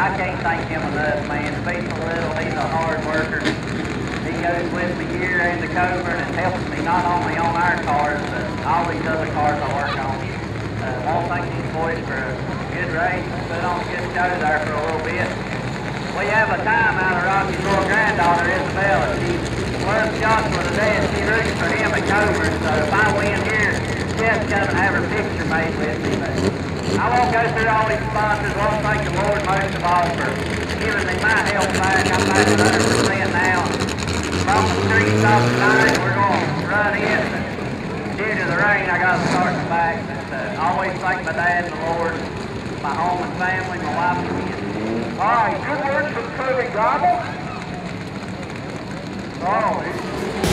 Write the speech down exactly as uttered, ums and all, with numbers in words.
I can't thank him enough, man. Speaks a little, he's a hard worker. He goes with me here in the Coburn and helps me not only on our cars, but all these other cars I work on. Uh, I want to thank these boys for a good race and put on a good show there for a little bit. We have a time out of Rocky's little granddaughter, Isabella. She loves Joshua to death. She roots for him at Coburn, so if I win here, she has to come and have her picture made with me. But I won't go through all these sponsors. I want to thank the Lord most of all for giving me my health back. I'm back one hundred percent now. From the streets off tonight, we're going to run in. Due to the rain, I got to start in the back. But uh, I always thank my dad and the Lord, my home and family, my wife and kids. All right, good work from Kirby Gobble. Oh,